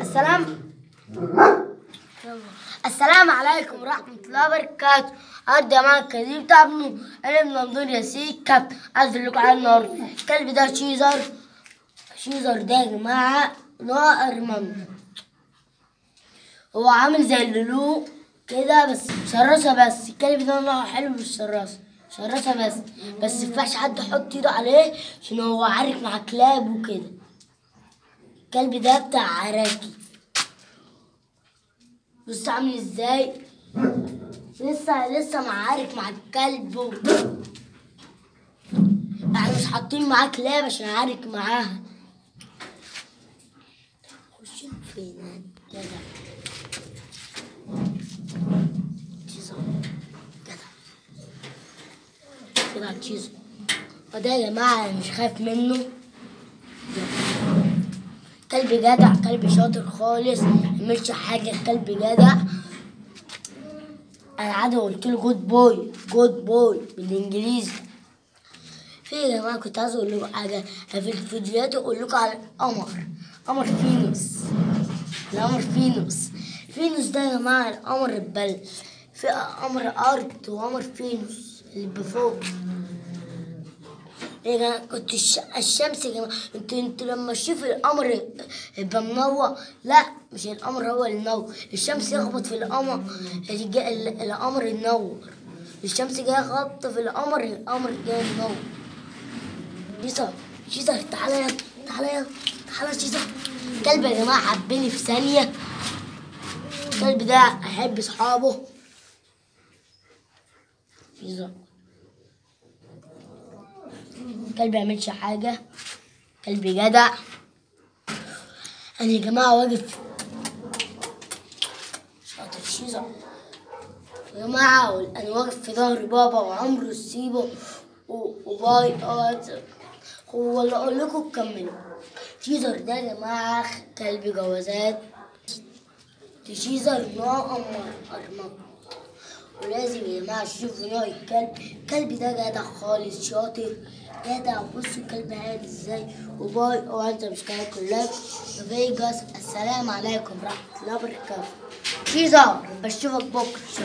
السلام عليكم ورحمة الله وبركاته. أنا جماعة الكلب بتاع ابنه أنا ابن ممدوح ياسين كابتن. عايز أقول لكم على النهاردة الكلب ده شيزر ده يا جماعة نوع أرمن. هو عامل زي اللولو كده بس شراسة. بس الكلب ده نوع حلو مش شراسة بس مينفعش حد يحط ايده عليه عشان هو عارك مع كلاب وكده. الكلب ده بتاع عراكي. بص عامل ازاي، لسه معارك مع الكلب يعني مش حاطين معاه كلاب عشان عارك معاها. خش فين كده كده تشيزو. وده يا جماعة مش خايف منه، كلب جدع، كلب شاطر خالص، ميعملش حاجة، كلب جدع. أنا عادي قلت له جود بوي بالإنجليزي. في يا جماعة كنت عايز أقول لكم حاجة في الفيديوهات، أقول لكم على قمر فينوس ده يا جماعة القمر البل. في قمر أرض وقمر فينوس اللي بفوق يا جماعة. كنت الشمس يا جماعة، انتوا لما تشوفوا القمر يبقى منور، لا مش القمر هو اللي منور، الشمس يخبط في القمر القمر ينور. الشمس جاية خبطة في القمر جاي منور. شيزر تعالى شيزر. الكلب يا جماعة حبني في ثانية. الكلب ده أحب أصحابه. شيزر كلب ميعملش حاجة، كلب جدع. أنا يا جماعة واقف شاطر شيزر يا جماعة. أنا واقف في ظهر بابا وعمره يسيبه وباي. ولا أقول لكم كملوا. شيزر ده يا جماعة كلب جوازات. شيزر نوع أرمن، ولازم يا جماعة تشوفوا نوع الكلب ده جدع خالص شاطر جدع. بصوا الكلب هادي ازاي. وباي وانت مش كده كلاب فيجاس. السلام عليكم ورحمة الله وبركاته. شيزر بشوفك بكرة.